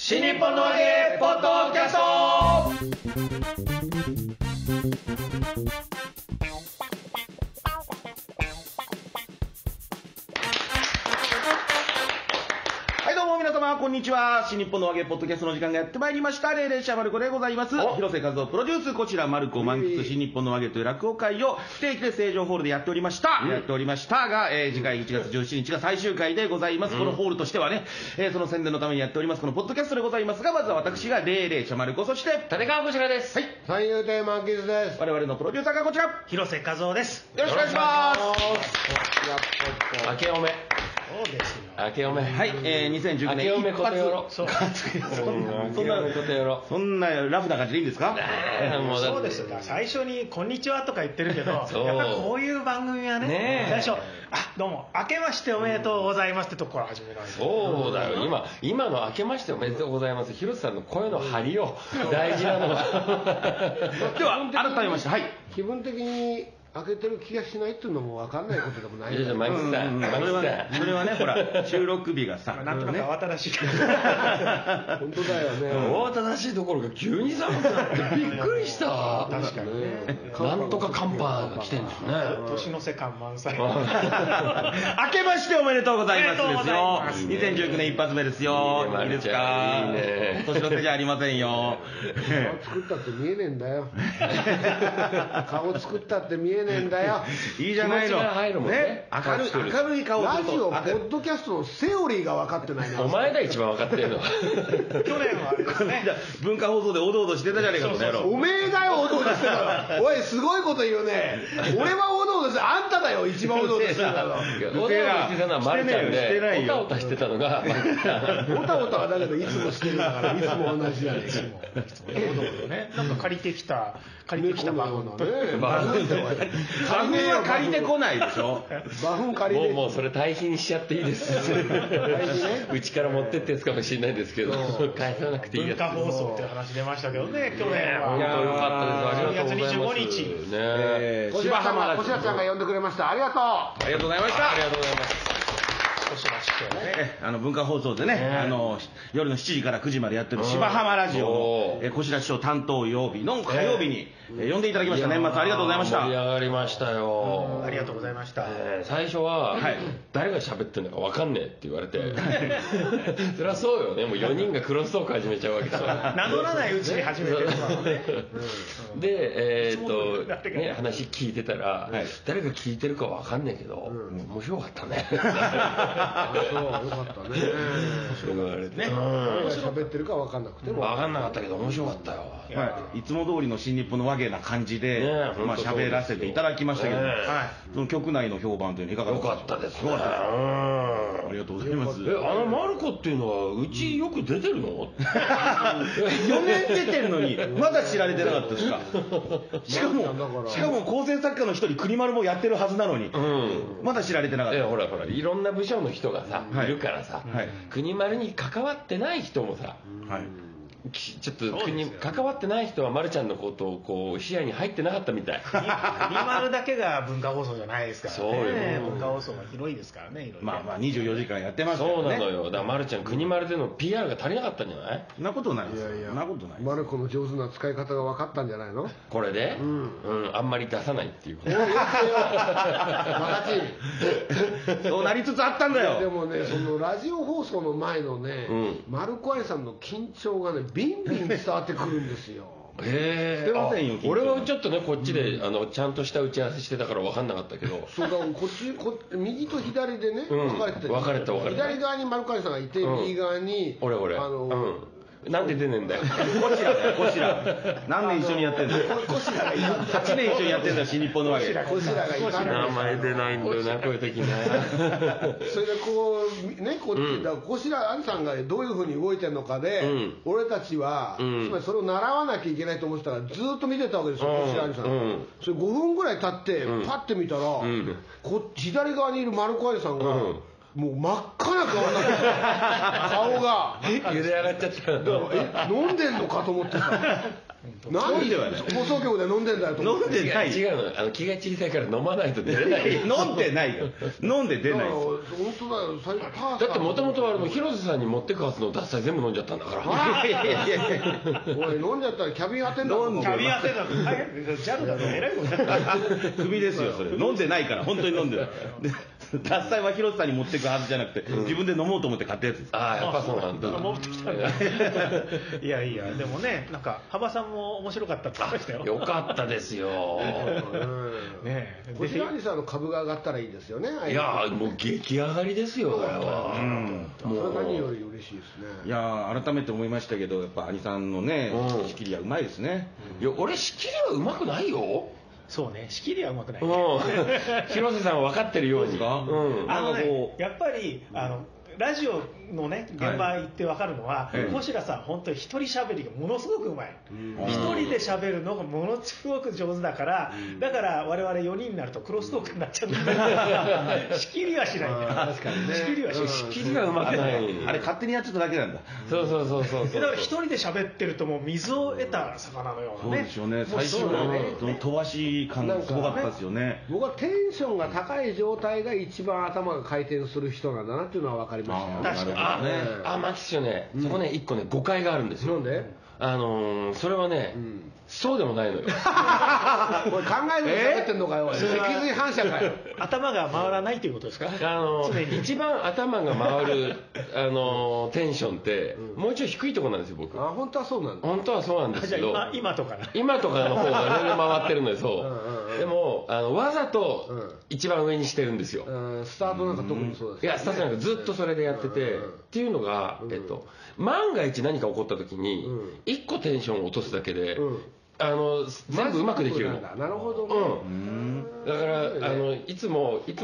新日本の揚げポッドキャスト。はい、どうも皆様こんにちは。新日本の揚げポッドキャストの時間がやってまいりました。霊霊者マルコでございます。広瀬和夫プロデュース、こちらマルコ満喫新日本の揚げという落語会を不定期で成城ホールでやっておりました、が、次回1月17日が最終回でございます。このホールとしてはね、その宣伝のためにやっておりますこのポッドキャストでございますが、まずは私が霊霊者マルコ、そして立川こちらです。 はい、 三遊亭満喫です。 我々のプロデューサーがこちら、 広瀬和夫です。 よろしくお願いします。 明けおめ。 そうですよ。 明けおめ。 はい、2019年明けおめことよろ。 そう。 そんなラフな感じでいいんですか？ もうそうですよ。最初にこんにちはとか言ってるけど、やっぱりこういう番組はね、最初どうも明けましておめでとうございますってとこから始めないと。 そうだよ。今の明けましておめでとうございます。広瀬さんの声の張りを大事なの。では改めまして、はい。 気分的に開けてる気がしないっていうのも分かんないことでもない。 いやいや、マキさん、 それはね、ほら、収録日がさ、 なんとなく慌ただしい。 本当だよね。 慌ただしいところが急に寒くなってびっくりした。 確かにね。 なんとか寒波が来てるんですね。 年の瀬感満載。 明けましておめでとうございますですよ。2019年一発目ですよ。いいですか？ いいね。 年の瀬じゃありませんよ。 顔作ったって見えねえんだよ。顔作ったって見えねえんだよ。 いいじゃないの。 気持ちが入るもんね。 明るい顔をすると。 ラジオ、ポッドキャストのセオリーが分かってないな。 お前だ一番分かってるの。 去年はあれですね。 文化放送でおどおどしてたじゃねえか、この野郎。 おめえだよ、おどおどしてたら。おい、すごいこと言うね。俺はおどおどして、あんただよ、一番おどおどしてたの。 おどおどしてたのはマルちゃんで、おたおたしてたのがおたおたはだけどいつもしてるんだから、いつも同じだね。 なんか借りてきたバフンと。 バフンは借りてこないでしょ。 バフン借りて。 もうそれ堆肥にしちゃっていいです。うちから持ってってやつかもしれないですけど、返さなくていいやつ。 文化放送っていう話出ましたけどね、去年は。 本当よかったです。ありがとうございます。 12月25日。 ね。 小白浜小白ちゃんが呼んでくれました。ありがとう。 ありがとうございました。 ありがとうございます。 文化放送でね、夜の7時から9時までやってる芝浜ラジオの小白師匠担当曜日の火曜日に呼んでいただきました。年末ありがとうございました。 盛り上がりましたよ。 ありがとうございました。 最初は誰が喋ってるのか分かんねえって言われて、そりゃそうよね。もう4人がクロストーク始めちゃうわけですよ。 名乗らないうちに始めてるからね。 で、話聞いてたら、誰が聞いてるか分かんねえけど、面白かったね。 そう、よかったね。 言われてね。 喋ってるか分かんなくても。 分かんなかったけど面白かったよ。 いつも通りの新日本の和芸な感じで喋らせていただきましたけど、その局内の評判というのいかがですか？ よかったですね。 ありがとうございます。 マルコっていうのはうちよく出てるの ？4年出てるのにまだ知られてなかったですか？しかも構成作家の一人国丸もやってるはずなのにまだ知られてなかった。 ほらいろんな部署の人がさいるからさ、国丸に関わってない人もさ、ちょっと関わってない人はまるちゃんのことをこう視野に入ってなかったみたい。 国丸だけが文化放送じゃないですからね。 そうよ。 文化放送が広いですからね。 まあ24時間やってますからね。 そうなのよ。だからまるちゃん国丸での PR が足りなかったんじゃない？ そんなことないですよ。そんなことない。 マルコの上手な使い方が分かったんじゃないの？ これであんまり出さないっていう。 そうなりつつあったんだよ。 でもね、そのラジオ放送の前のね、マルコ愛さんの緊張がね、ビンビン伝わってくるんですよ。 してませんよ。 俺はちょっとねこっちでちゃんとした打ち合わせしてたから分かんなかったけど、 そうだ、右と左でね分かれてた。左側にマルコ愛さんがいて、右側に俺なんで出ねえんだよ。 こちらだよ、こちら。何年一緒にやってんだよ。8年一緒にやってんだよ、新日本のわけ。 こちらがいたんだよ。 名前出ないんだよな、こういう時ね。 それでこうね、こっちだ、こしらあんさんがどういうふうに動いてるのかで、俺たちは、つまりそれを習わなきゃいけないと思ってたからずっと見てたわけですよ、こしらあんさん。それ5分ぐらい経ってパッて見たら、左側にいる丸子愛さんがもう真っ赤な顔になって顔が茹で上がっちゃった。 飲んでんのかと思ってさ。 何ではね、放送局で飲んでんだよと思って。 飲んでない。 違うの、気が小さいから飲まないと出れない。 飲んでないよ。飲んで出ないです。 本当だよ。 だってもともと広瀬さんに持ってくはずの脱菜全部飲んじゃったんだから。 いやおい、飲んじゃったらキャビン当てんだろ。 キャビン当てんだろ。大変。ジャルだと偉いことだった。 首ですよそれ。飲んでないから本当に飲んでない。脱菜は広瀬さんに持ってくはずじゃなくて、自分で飲もうと思って買ったやつです。 ああ、やっぱそうなんだ。 持ってきたんだ。いやいや、でもね、なんか幅さんも面白かったって言ってましたよ。 よかったですよ。 ね、星谷さんの株が上がったらいいですよね。 いやもう激上がりですよ。これは。 もう何より嬉しいですね。 いや改めて思いましたけど、やっぱ兄さんのね仕切りはうまいですね。 いや俺仕切りはうまくないよ。 そうね、仕切りはうまくない。 広瀬さんは分かってるように。 やっぱりラジオのね現場行って分かるのは、小白さん本当に一人喋りがものすごくうまい。一人で喋るのがものすごく上手だから、だから我々4人になるとクロストークになっちゃうんだけど、仕切りはしないんだよ。 確かにね。 仕切りはしない。 仕切りはうまくない。 あれ勝手にやっちゃっただけなんだ。 そう。だから一人で喋ってるともう水を得た魚のようなね。 そうでしょうね。最初の飛ばし感がすごかったですよね。 僕はテンションが高い状態が一番頭が回転する人なんだなっていうのは分かりましたよ。 確かに。 マキショね、そこね一個ね誤解があるんですよ。 なんで？ それはね、そうでもないのよ。 これ考えずに喋ってんのかよ。脊髄反射かよ。 頭が回らないということですか？ 一番頭が回るテンションってもうちょい低いところなんですよ僕。 本当はそうなんだ。 本当はそうなんですけど。 今とかな。 今とかの方が全然回ってるのよ。そう。でもわざと一番上にしてるんですよ。 スタートなんか特にそうです。 いやスタートなんかずっとそれでやっててっていうのが万が一何か起こった時に1個テンションを落とすだけで全部うまくできるの。 なるほどね。 だからいつもね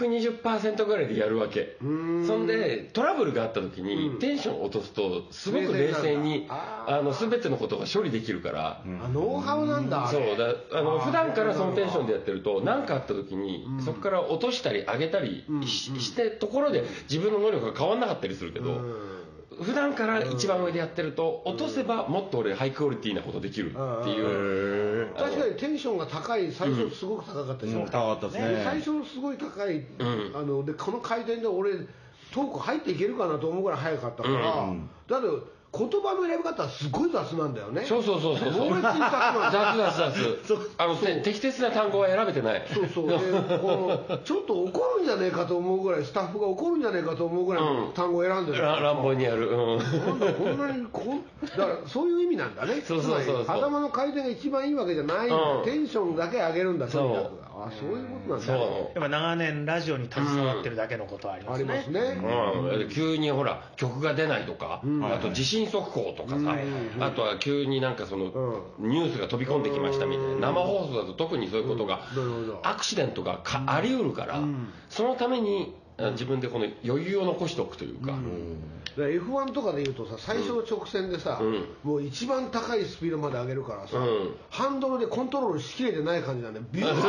120% ぐらいでやるわけ。そんでトラブルがあった時にテンションを落とすとすごく冷静に全てのことが処理できるから。 ノウハウなんだ。 そう普段からそのテンションでやってると何かあった時にそこから落としたり上げたりしてところで自分の能力が変わんなかったりするけど。普段から一番上でやってると落とせばもっと俺ハイクオリティなことできるっていう。 確かにテンションが高い。最初すごく高かったでしょ。 高かったですね。 最初のすごい高いでこの回転で俺トーク入っていけるかなと思うぐらい早かったから。だけど言葉の選び方はすごい雑なんだよね。 そう。猛烈に雑。適切な単語は選べてない。 そうでちょっと怒るんじゃねえかと思うぐらい、スタッフが怒るんじゃねえかと思うぐらいの単語を選んでる。 乱暴にやる。 なんだこんなにだからそういう意味なんだね。 そう。 頭の回転が一番いいわけじゃないんだ。テンションだけ上げるんだ。とにかく。そういうことなんだ。 やっぱ長年ラジオに携わってるだけのことはありますね。 ありますね。 急にほら曲が出ないとか、あと地震速報とかさ、あとは急になんかそのニュースが飛び込んできましたみたいな。生放送だと特にそういうことがアクシデントがあり得るから、そのために自分でこの余裕を残しておくというか。 F1 とかでいうとさ、最初の直線でさ、もう一番高いスピードまで上げるからさ、ハンドルでコントロールしきれてない感じなんでビューッ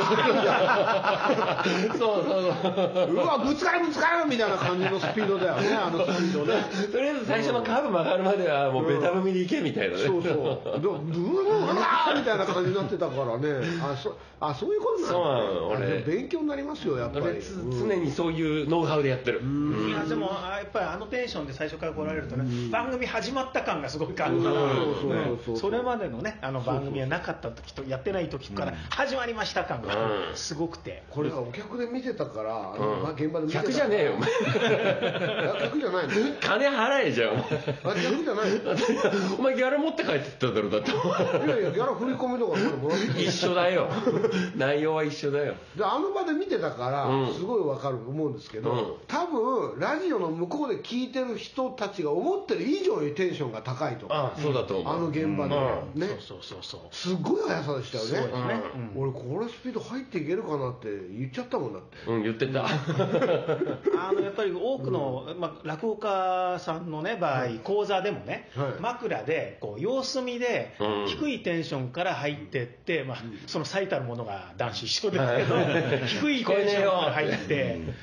そううわぶつかるみたいな感じのスピードだよね。スピードね。 とりあえず最初のカーブ曲がるまではもうベタ踏みでいけみたいなね。 そうブーみたいな感じになってたからね。そういうことなんだ。 そうなの。俺勉強になりますよやっぱり。 常にそういうノウハウでやってる。 いやでもやっぱりテンションで最初から来られるとね、番組始まった感がすごい感じるから、それまでのね番組はなかった時とやってない時から始まりました感がすごくて、 これがお客で見てたから現場で見てたから。 客じゃねえよお前。 客じゃないの。 金払えじゃん。 客じゃないの。 お前ギャラ持って帰ってっただろだって。 いやギャラ振り込みとかもらって一緒だよ。内容は一緒だよ。 で場で見てたからすごい分かると思うんですけど、多分ラジオの向こうで聞いてる人たちが思ってる以上にテンションが高いと。 そうだと思う。 現場でね。 そうすごい速さでしたよね。俺これスピード入っていけるかなって言っちゃったもんだって。 言ってた。 やっぱり多くの落語家さんのね場合、講座でもね枕で様子見で低いテンションから入ってって、その最たるものが男子一緒ですけど低いテンションから入って、マンキ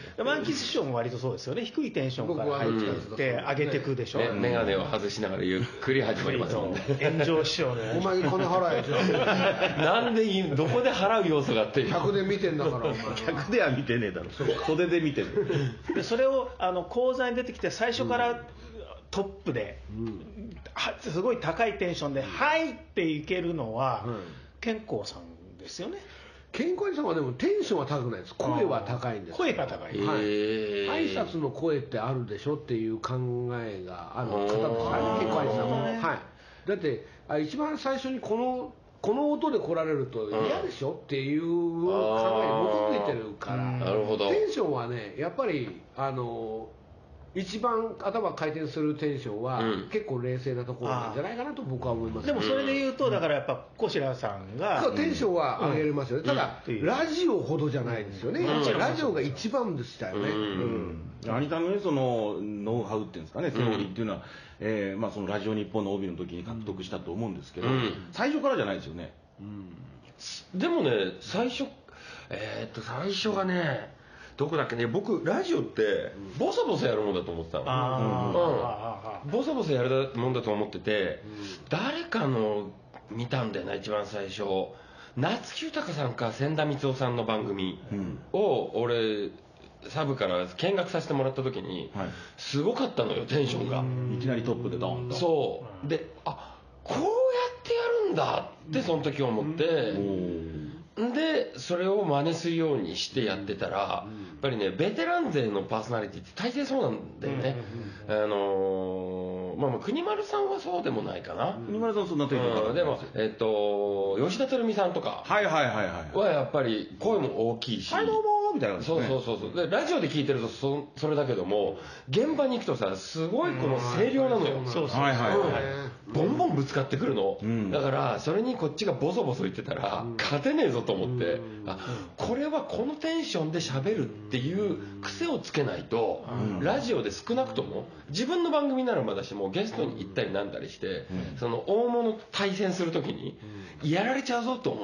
キス師匠も割とそうですよね。低いテンションから入って上げていくでしょ。 眼鏡を外しながらゆっくり始まりますもんね。 炎上師匠のお前金払えってなんでどこで払う要素があって 100で見てんだからお前 100では見てねえだろ、袖で見てる。 でそれを講座に出てきて最初からトップで、すごい高いテンションで「はい」っていけるのは健康さんですよね。 健康さんはでもテンションは高くないです。声は高いんです。 声が高い、 挨拶の声ってあるでしょっていう考えがある方ですよね、健康さんは、はい、だって一番最初にこの音で来られると嫌でしょっていう考えに基づいてるから、 なるほど。 テンションはねやっぱり一番頭回転するテンションは、結構冷静なところなんじゃないかなと僕は思います。 でもそれで言うとだからやっぱ小白さんがテンションは上げれますよね、ただ、ラジオほどじゃないですよね、ラジオが一番でしたよね。 兄さんのねそのノウハウっていうんですかね、セオリーっていうのは、そのラジオ日本の帯の時に獲得したと思うんですけど、最初からじゃないですよね。 でもね最初がねどこだっけね、僕ラジオってボソボソやるもんだと思ってたの。ボソボソやるもんだと思ってて、誰かの見たんだよな一番最初、夏木豊さんか千田光雄さんの番組を俺サブから見学させてもらった時に、すごかったのよテンションが。 いきなりトップでドーンと。 そうで、こうやってやるんだってその時思って、でそれを真似するようにしてやってたら、やっぱりねベテラン勢のパーソナリティって大抵そうなんだよね。国丸さんはそうでもないかな。 国丸さんはそんな程度でも吉田照美さんとかはやっぱり声も大きいし、 はいどうもみたいな、 そうでラジオで聞いてるとそれだけども現場に行くとさすごいこの声量なのよ。ボンボンぶつかってくるの、だからそれにこっちがボソボソ言ってたら勝てねえぞと思って、これはこのテンションで喋るっていう癖をつけないと、ラジオで少なくとも自分の番組ならまだしもゲストに行ったりなんだりして、その大物と対戦する時にやられちゃうぞと思って、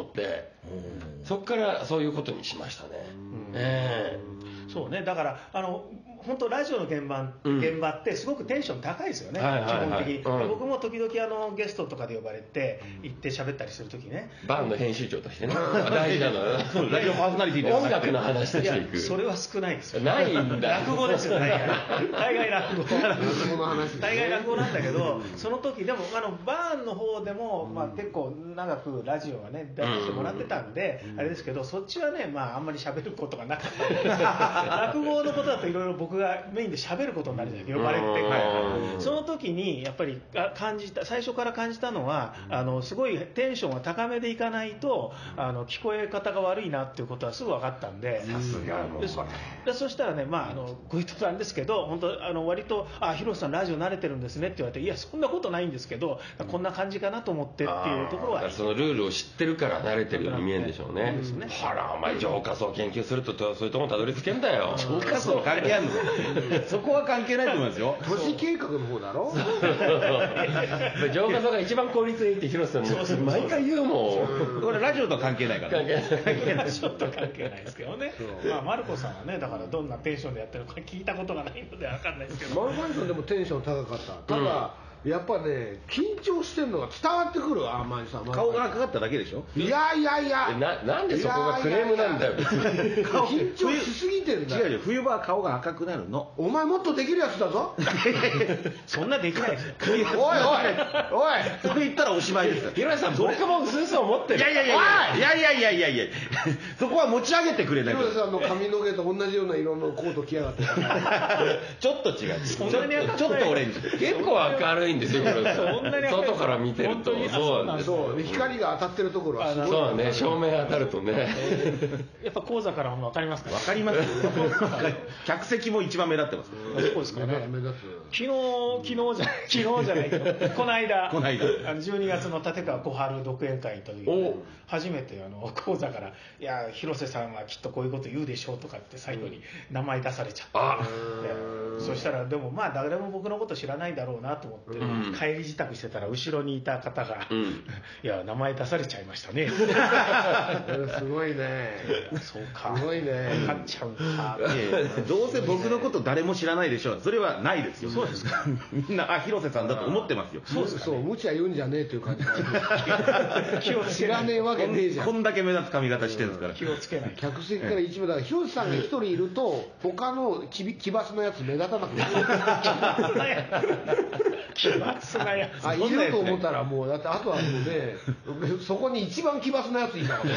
そっからそういうことにしましたね。 そうね、だから本当ラジオの現場ってすごくテンション高いですよね、基本的に。僕も時々ゲストとかで呼ばれて行って喋ったりする時ね、 バンの編集長としてね大事なのはラジオパーソナリティで音楽の話としていく。 それは少ないですよ。 ないんだ。 落語ですよね。大概落語の話。 大概落語なんだけど、その時でもバーンの方でも結構長くラジオがね出してもらってたんであれですけど、そっちはねあんまり喋ることがなかったんで落語のことだといろいろ僕がメインで喋ることになるじゃないですか、呼ばれて。その時にやっぱり最初から感じたのは、すごいテンションが高めでいかないと聞こえ方が悪いなっていうことはすぐ分かったんで、 さすがもうでそしたらねご一緒なんですけど、本当割と広瀬さんラジオ慣れてるんですねって言われて、いやそんなことないんですけどこんな感じかなと思ってっていうところは、 そのルールを知ってるから慣れてるように見えるんでしょうね。ほらお前浄化層研究するとそういうところにたどり着けんだよ。 浄化層関係あるのそこは関係ないと思いますよ。 都市計画の方だろ。 浄化層が一番効率いいって広瀬さん毎回言うもん。 これラジオとは関係ないから。 関係ない、ちょっと関係ないですけどね。マルコさんはね、だからどんなテンションでやってるのか聞いたことがないので分かんないですけど。 マルコさんでもテンション高かった。ただやっぱね緊張してるのが伝わってくる。マリさん顔がかかっただけでしょ。 いやなんでそこがクレームなんだよ。 緊張しすぎてるんだよ。 違う冬場は顔が赤くなるの。 お前もっとできるやつだぞ。 そんなできないですよ。 おいそれ言ったらおしまいです。 広瀬さん僕も薄々思ってる。 いやそこは持ち上げてくれないと。 広瀬さんの髪の毛と同じような色のコート着やがって。 ちょっと違う。ちょっとオレンジ。 結構明るいんですよ広瀬さん。外から見てるとそうなんです。 そう光が当たってるところはすごい。 そうね、照明当たるとね。 やっぱ講座からも分かりますか。 分かります。客席も一番目立ってます。 そうですかね。 目立つ。 昨日じゃないけど、この間12月の立川小春独演会の時に初めて講座から「いや広瀬さんはきっとこういうこと言うでしょう」とかって最後に名前出されちゃって、そしたらでも誰も僕のこと知らないだろうなと思って帰り支度してたら後後ろにいた方が、いや名前出されちゃいましたねすごいね、 そうか、 すごいね、 分かっちゃうんか。 どうせ僕のこと誰も知らないでしょう。それはないですよ。そうですか。みんな広瀬さんだと思ってますよ。 そうですか。そう、無茶言うんじゃねえという感じ。 気をつけ知らねえわけねえじゃん。 こんだけ目立つ髪型してるんですから。 気をつけない。 客席から一部だから広瀬さんが一人いると他の奇抜なやつ目立たなくなる。 奇抜なやつ。 あ、いると思ったらもうだってあとはもうね、そこに一番奇抜なやついたから。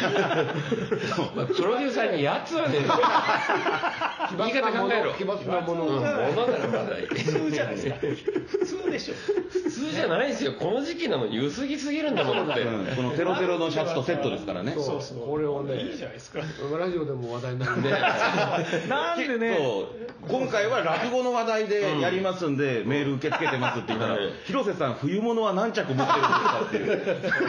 プロデューサーにやつはね、言い方考えろ。 奇抜なもの。 ものならまだいい。 普通じゃないですか。普通でしょ。 普通じゃないですよ。この時期なのに薄着すぎるんだもんって。 このテロテロのシャツとセットですからね。 そうそう。これをね、 いいじゃないですか。 ラジオでも話題になるね。 なんでね。 今回は落語の話題でやりますんで、メール受け付けてますって言ったら、広瀬さん冬物は何着持ってるんですかっていう。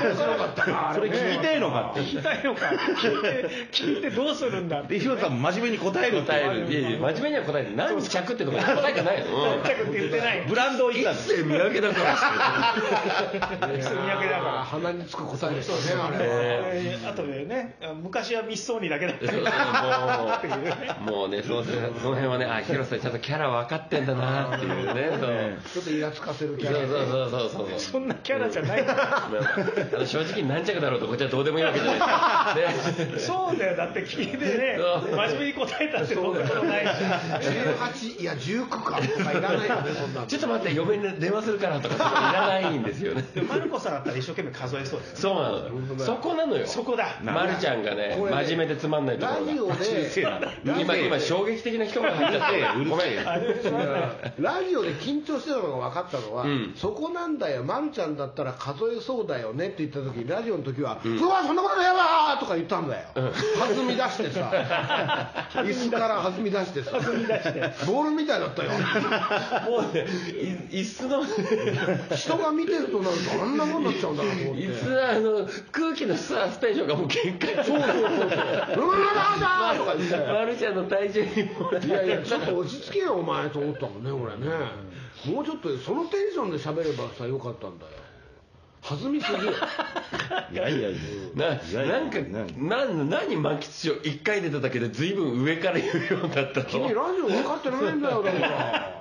面白かったな。 それ聞きたいのかって。 聞きたいのか。聞いてどうするんだって。 で広瀬さん真面目に答える。 答える。いやいや真面目には答えて何着ってところに答えてないの。 何着って言ってない。 ブランドを言ったんです。 一世三宅だから。 一世三宅だから。 鼻につく答えでしたね、あれ。あとでね、昔はミスそうにだけだったり。 もうね、その辺はね、あ、広瀬ちゃんとキャラ分かってんだなっていうね。 ちょっとイラつかせるキャラ。 そう。 そんなキャラじゃない正直何着だろうとこっちはどうでもいいわけじゃないですか。 そうだよ、だって聞いてね、真面目に答えたってどんなことないし。 18、いや19かとかいらないよね、そんな。 ちょっと待って、嫁に電話するからとかいらないんですよね。 マルコさんだったら一生懸命数えそうです。 そうなの。そこなのよ。 そこだ。 まるちゃんがね、真面目でつまんないところが。 ラジオで今衝撃的な人が入っちゃって、ごめん。 ラジオで緊張してたのが分かったのは、そこなんだよ、まるちゃんだったら数えそうだよねって言った時、ラジオの時は、うわ、そんなことやばーとか言ったんだよ。弾み出してさ、椅子から弾み出してさ、ボールみたいだったよ。 もうね、椅子の人が見てるとなるとあんなもんなっちゃうんだなと思って。 椅子空気のステーションがもう限界。 そう。うわーとか言って。 まるちゃんの体重にも。 いやいや、ちょっと落ち着けよお前と思ったもんね、俺ね。もうちょっとそのテンションで喋ればさよかったんだよ。弾みすぎよ。 いやなんか何満喫しよう1回出ただけで随分上から言うようになったの。 君ラジオ分かってないんだよだから。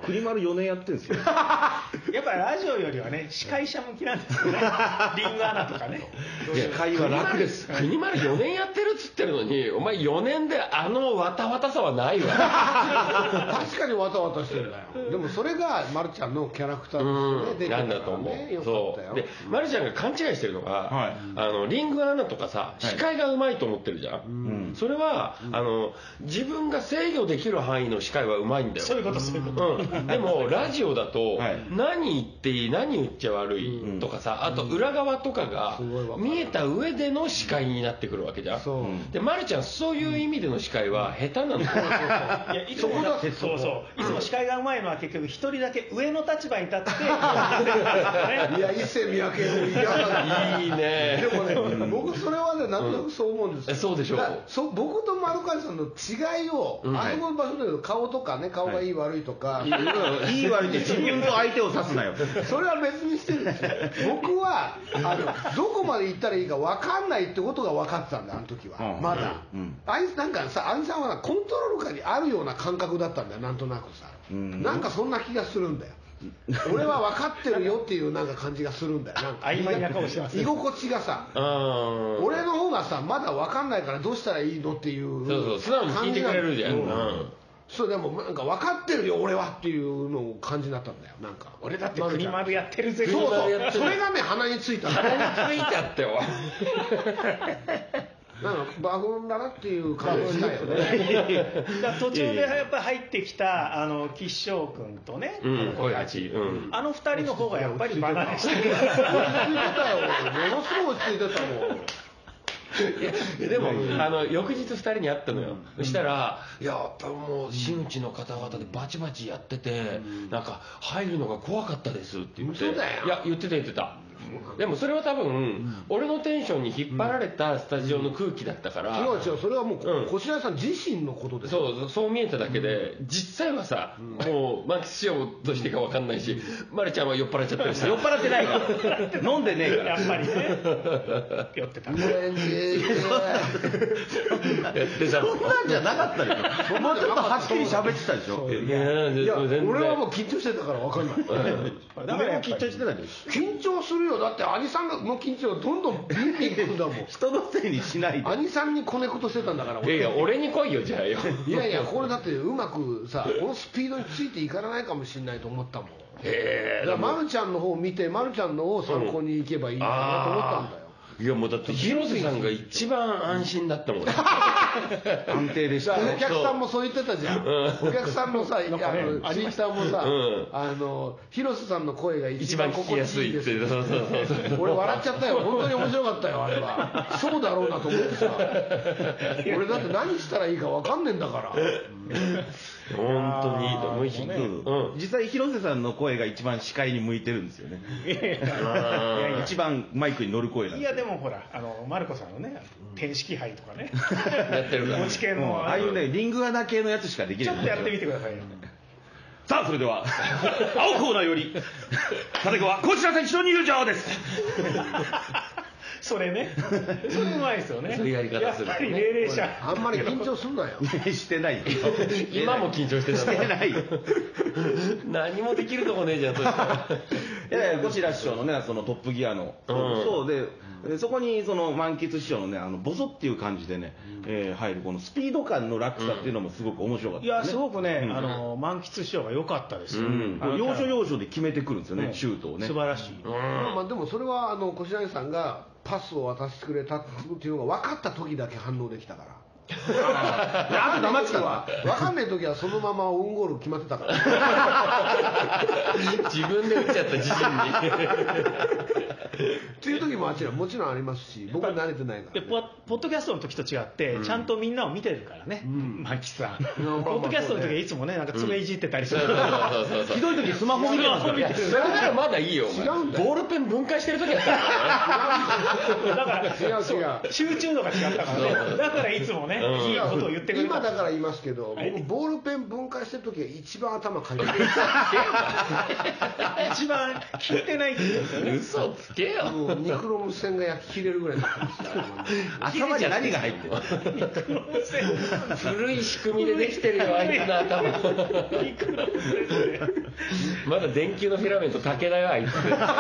栗丸4年やってるんですよ。 やっぱりラジオよりはね司会者向きなんですよね。リングアナとかね。 司会は楽です。 国丸4年やってるっつってるのに、お前4年であのわたわたさはないわ。 確かにわたわたしてるんだよ。でもそれがまるちゃんのキャラクターですよね。 なんだと思う。そうでまるちゃんが勘違いしてるのが、リングアナとかさ司会がうまいと思ってるじゃん。それは自分が制御できる範囲の司会はうまいんだよ。 そういうこと。 でもラジオだと何言っていい何言っちゃ悪いとかさ、あと裏側とかが見えた上での司会になってくるわけじゃん。でまるちゃんそういう意味での司会は下手なの。いやいつもいつも司会がうまいのは結局一人だけ上の立場に立って。 いや一世三宅も嫌だ。 いいね。 でもね僕それはねなんとなくそう思うんですよ。 そうでしょう。 僕と丸川さんの違いをあそこの場所だけど顔とかね顔がいい悪いとか。 いい悪いって自分と相手を指すなよ。 それは別にしてるんですよ。僕はどこまで行ったらいいか分かんないってことが分かってたんだあの時は。まだなんかさ兄さんはコントロール下にあるような感覚だったんだよなんとなくさ。なんかそんな気がするんだよ。俺は分かってるよっていうなんか感じがするんだよ。なんか曖昧な顔してます。 居心地がさ俺の方がさまだ分かんないからどうしたらいいのっていう素直に聞いてくれるじゃん。 そうでもなんか分かってるよ俺はっていうのを感じになったんだよ。なんか俺だって国丸やってるぜ。 そうそれがね鼻についた。 鼻についちゃってよ。 なんかバフンだなっていう感じしたよね。 途中でやっぱり入ってきた吉祥君とね、 小八、 あの二人の方がやっぱりバカでしたけど。 落ち着いてたよ。ものすごい落ち着いてたもん。 でも翌日2人に会ったのよ。そしたら「いややっぱもう真打ちの方々でバチバチやっててなんか入るのが怖かったです」って言って。 嘘だよ。 いや言ってたでもそれは多分俺のテンションに引っ張られたスタジオの空気だったから、 違うそれはもう小白井さん自身のことですよ。 そう見えただけで、実際はさ、もう満喫しようとしてか分かんないし、まるちゃんは酔っ払っちゃったりして。 酔っ払ってないから飲んでねえから、 やっぱりね酔ってた。 そんなんじゃなかったでしょ。もうちょっとはっきり喋ってたでしょ。 いや俺はもう緊張してたから分かんない。 だから緊張してたでしょ。 緊張するよ。だって兄さんがもう緊張どんどんビンビンくんだもん。 人のせいにしないで。 兄さんにこねことしてたんだから。 いや俺に来いよじゃあよ。 いやこれだってうまくさ、このスピードについていかないかもしれないと思ったもん。だからまるちゃんの方を見て、まるちゃんのを参考にいけばいいかなと思ったんだよ。 いやもうだって広瀬さんが一番安心だったもん。 安定でした。 お客さんもそう言ってたじゃん。お客さんもさ、ツイッターもさ、広瀬さんの声が一番聞きやすいです。俺笑っちゃったよ。本当に面白かったよあれは。そうだろうなと思ってさ。俺だって何したらいいか分かんねえんだから。 本当に実際広瀬さんの声が一番司会に向いてるんですよね。一番マイクに乗る声なんですよ。 いやでもほらマルコさんのね天式杯とかねやってるから、 持ち系のああいうねリングアナ系のやつしかできない。 ちょっとやってみてくださいよ。 さあそれでは青コーナーより立川こちら選手の入場です。 それね、それうまいですよね。 そういうやり方する。 やっぱり霊々者。 あんまり緊張すんなよ。 してないよ。 今も緊張してた。 してないよ。 何もできるとこねえじゃん。そしたら。 いやこちら師匠のねそのトップギアのそうでそこにその満喫師匠のねボソっていう感じでね入るこのスピード感の落差っていうのもすごく面白かった。 いやすごくね満喫師匠が良かったですよ。 要所要所で決めてくるんですよねシュートをね。 素晴らしい。 まあでもそれは小白井さんがパスを渡してくれたっていうのが分かった時だけ反応できたから。あと黙ってたわ。分かんない時はそのままオウンゴール決まってたから。 自分で打っちゃった自身に。 っていう時ももちろんありますし、僕は慣れてないから、ね。 ポッドキャストの時と違って、ちゃんとみんなを見てるからね、マキさん。ポッドキャストの時はいつもね、なんか爪いじってたりする。 ひどい時スマホ見てますから。 それならまだいいよ。 違うんだよ。 ボールペン分解してる時だったから。 だから違う。 集中度が違ったからね。だからいつもね、いいことを言ってくれる。 今だから言いますけど、僕ボールペン分解してる時が一番頭かゆい。 一番聞いてないって言うんですよね。 嘘つけよ。 ニクロム線が焼き切れるぐらいになってました。 頭に何が入ってる？ 古い仕組みでできてるよあいつの頭。まだ電球のフィラメント竹だよあいつ。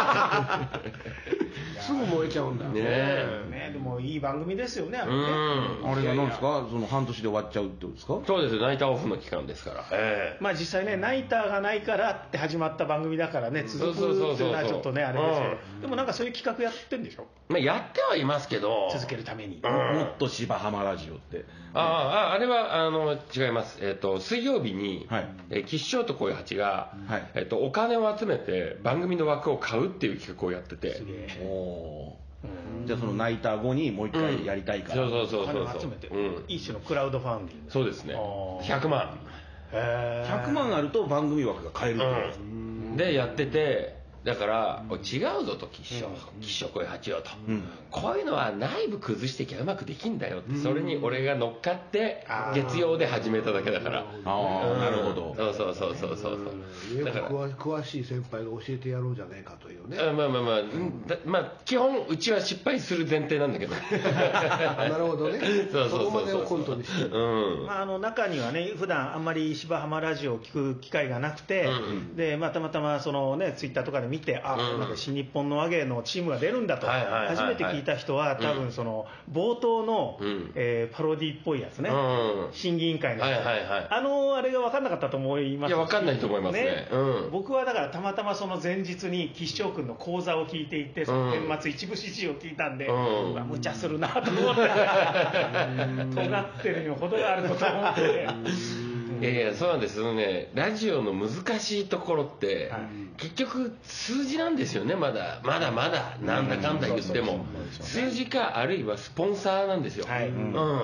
すぐ燃えちゃうんだよね。でもいい番組ですよね。あれが何ですか？その半年で終わっちゃうってことですか？ そうです。ナイターオフの期間ですから。 まあ実際ねナイターがないからって始まった番組だからね続くっていうのはちょっとねあれですけど、でもなんかそういう企画やってんでしょ？ まあやってはいますけど。 続けるために。 もっと芝浜ラジオって。 あれは違います。水曜日に吉祥と小八がお金を集めて番組の枠を買うっていう企画をやってて。 じゃあそのナイター後にもう一回やりたいから。 そうお金を集めて一種のクラウドファンディング。 そうですね。100万。 100万あると番組枠が買えるでやってて。だから違うぞと吉祥小八よと、こういうのは内部崩してきゃうまくできんだよって、それに俺が乗っかって月曜で始めただけだから。 なるほど。 そうだから詳しい先輩が教えてやろうじゃねえかというね。 まあ基本うちは失敗する前提なんだけど。 なるほどね。そこまでをコントにして。 中にはね普段あんまり芝浜ラジオを聞く機会がなくて、でたまたまそのねツイッターとかで見てなんか新日本の和芸のチームが出るんだと初めて聞いた人は多分その冒頭のパロディっぽいやつね、審議委員会のあれが分かんなかったと思いますし。 いや分かんないと思いますね。 僕はだからたまたまその前日に吉祥君の講座を聞いていて、その年末一部始終を聞いたんで無茶するなと思って尖ってるにも程があることを思って。 いやそうなんですよね。ラジオの難しいところって、結局数字なんですよね。まだなんだかんだ言っても数字かあるいはスポンサーなんですよ。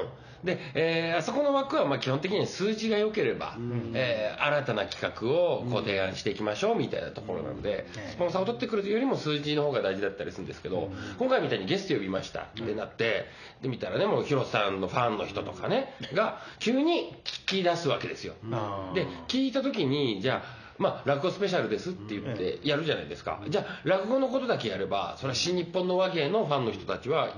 で、あそこの枠は基本的に数字が良ければ、新たな企画をこう提案していきましょうみたいなところなので、スポンサーを取ってくるというよりも数字の方が大事だったりするんですけど、今回みたいにゲスト呼びましたってなって、で見たらね、もう広瀬さんのファンの人とかねが急に聞き出すわけですよ。で聞いた時に、じゃあ落語スペシャルですって言ってやるじゃないですか。じゃあ落語のことだけやれば、それは新日本の和芸のファンの人たちは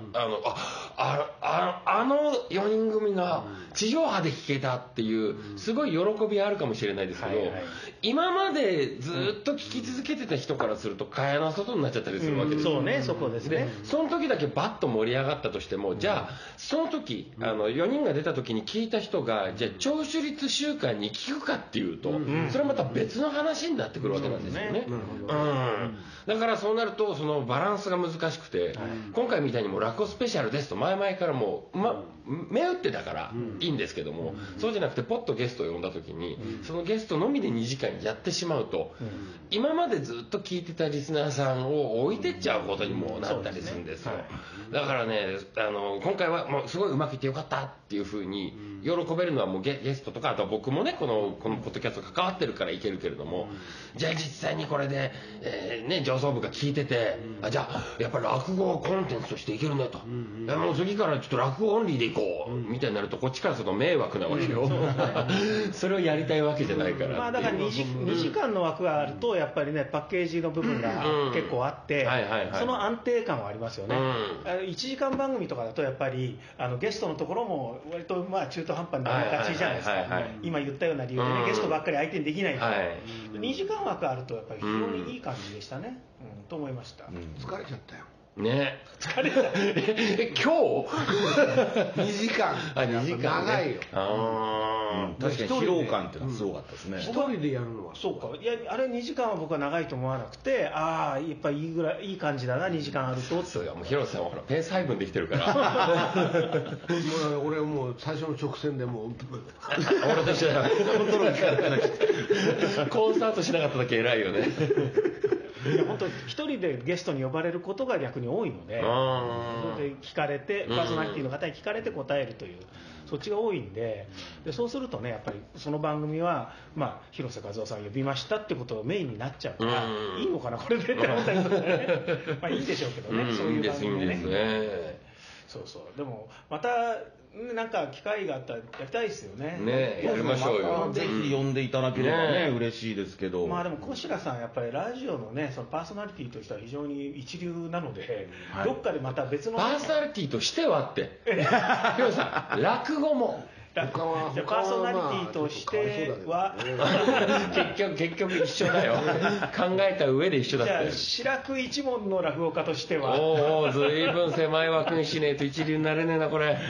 あの4人組が地上波で聞けたっていうすごい喜びあるかもしれないですけど、今までずっと聞き続けてた人からすると蚊帳の外になっちゃったりするわけですよ。 そうね、そこですね。 その時だけバッと盛り上がったとしても、じゃあその時4人が出た時に聞いた人が、じゃあ聴取率週間に聞くかっていうと、それはまた別の話になってくるわけなんですよね。だからそうなるとそのバランスが難しくて、今回みたいにもう落語スペシャルですと前々からもう目打ってたからいいんですけども、そうじゃなくてポッとゲストを呼んだ時に、そのゲストのみで2時間やってしまうと、今までずっと聞いてたリスナーさんを置いてっちゃうことにもなったりするんですよ。だからね、今回はもうすごいうまくいってよかったっていうふうに喜べるのはもうゲストとか、あとは僕もねこのポッドキャスト関わってるからいけるけれども、じゃあ実際にこれで、上層部が聞いてて、じゃあやっぱり落語をコンテンツとしていけるねと、もう次からちょっと落語オンリーでいこう、みたいになるとこっちからすると迷惑なわけよ。それをやりたいわけじゃないから。 だから2時間の枠があるとやっぱりね、パッケージの部分が結構あって、その安定感はありますよね。1時間番組とかだとやっぱりゲストのところも割と中途半端になりがちじゃないですか。今言ったような理由でね、ゲストばっかり相手にできないから、2時間枠あるとやっぱり非常にいい感じでしたね、と思いました。 疲れちゃったよね。 疲れた。 今日 2時間 2時間長いよ。 確かに疲労感ってのはすごかったですね。 一人でやるのはそうか。いや、あれ2時間は僕は長いと思わなくて、やっぱりいい感じだな、2時間あると。 そうや、もう広瀬さんはほらペース配分できてるから俺もう最初の直線でもう俺と一緒だ。コントロール効かなくなっちゃったコンサートしなかっただけ偉いよね。 いや本当一人でゲストに呼ばれることが逆に多いので、それで聞かれて、パーソナリティの方に聞かれて答えるという、そっちが多いんで、そうするとね、やっぱりその番組は、広瀬和夫さん呼びましたってことがメインになっちゃうから、いいのかなこれでって思ったりするんでね。いいんでしょうけどね、そういう番組でね。そうそう。でもまたなんか機会があったらやりたいですよね。 ね、やりましょうよ。 ぜひ呼んでいただければね、嬉しいですけど。 でも小白さんやっぱりラジオのね、そのパーソナリティとしては非常に一流なので、どっかでまた別のパーソナリティとしてはって広瀬さん、落語もパーソナリティとしては結局一緒だよ。考えた上で一緒だったよ。 じゃあ白く一門の落語家としてはおずいぶん狭い枠にしねえと一流になれねえなこれ。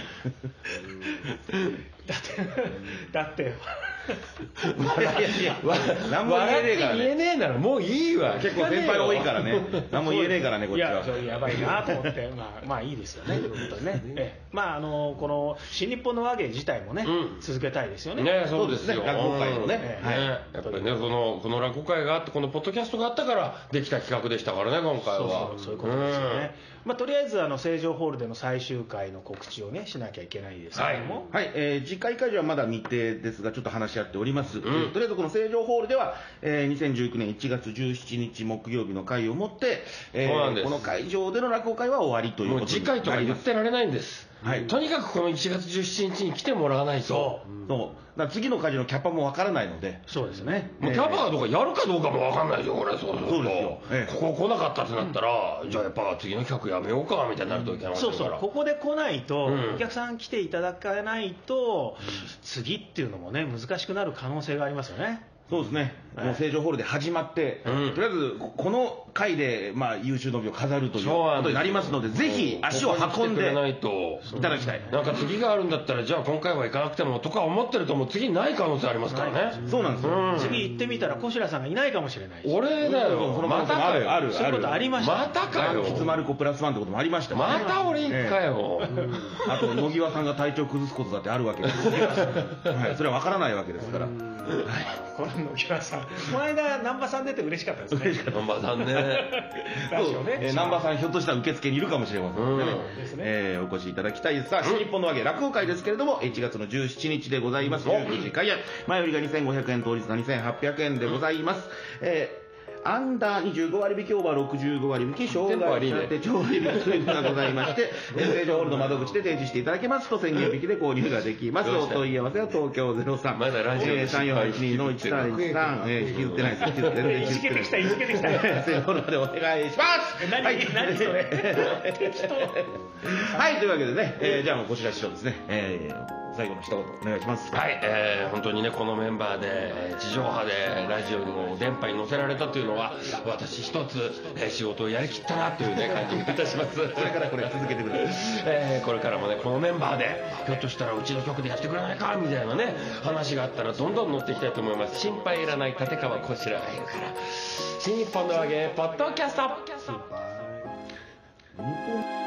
だって何も言えねえからね。 言えねえならもういいわ。 結構先輩多いからね。何も言えねえからね、こっちは。 いや、それやばいなと思って、いいですよね、ということでね。この新日本の和芸自体もね、続けたいですよね。 ね、そうですよ。 落語会のね。 やっぱりね、この落語会があって、このポッドキャストがあったからできた企画でしたからね、今回は。 そういうことですよね。とりあえず成城ホールでの最終回の告知をねしなきゃいけないですけども、 次回会場はまだ未定ですがちょっと話し合っております。とりあえずこの成城ホールでは、2019年1月17日木曜日の会をもって、この会場での落語会は終わりということになります。 もう次回とか言ってられないんです。とにかくこの1月17日に来てもらわないと。 だから次の会場のキャパもわからないので。 そうですね。 もうキャパがどうかやるかどうかもわかんないですよこれ。そうですよ。ここ来なかったってなったら、じゃあやっぱ次の企画やめようかみたいになるといけないから。 そうここで来ないと、お客さん来ていただかないと、次っていうのもね難しくなる可能性がありますよね。 そうですね。もう成城ホールで始まって、とりあえずこの回で優秀の美を飾るということになりますので、ぜひ足を運んでいただきたい。 なんか次があるんだったら、じゃあ今回は行かなくてもとか思ってると、もう次ない可能性ありますからね。 そうなんですよ。 次行ってみたら小白さんがいないかもしれない。 俺だよ。またかよ。 そういうことありました。 またかよ。 キツマルコプラスワンってこともありました。 また俺行くかよ。 あと野際さんが体調崩すことだってあるわけです。それは分からないわけですから。 この野際さん、この間南波さん出て嬉しかったですね。 嬉しかった。 南波さんね。 ラジオね。 南波さんひょっとしたら受付にいるかもしれませんのでね、お越しいただきたいです。さあ、新日本の和芸落語会ですけれども、1月の17日でございます。19時開演。前売りが2500円、当日が2800円でございます。アンダー25割引き、オーバー65割引き、障害者手帳割引というのがございまして、成城ホールの窓口で提示していただけますと1000円引きで購入ができます。お問い合わせは東京03、 まだラジオで 3482の13、引きずってないです。全然いじけてきた、いじけてきた。 セイホールまでお願いします。 何それ。 はい、というわけでね、じゃあこちら師匠ですね、最後の一言お願いします。 はい、本当にねこのメンバーで地上波でラジオにも電波に乗せられたというのは私一つ、仕事をやりきったなというね感じがいたします。 それからこれ続けてください。 これからもねこのメンバーでひょっとしたらうちの局でやってくれないかみたいなね話があったらどんどん乗っていきたいと思います。心配いらない立川こちらがいるから新日本の和芸ポッドキャスト。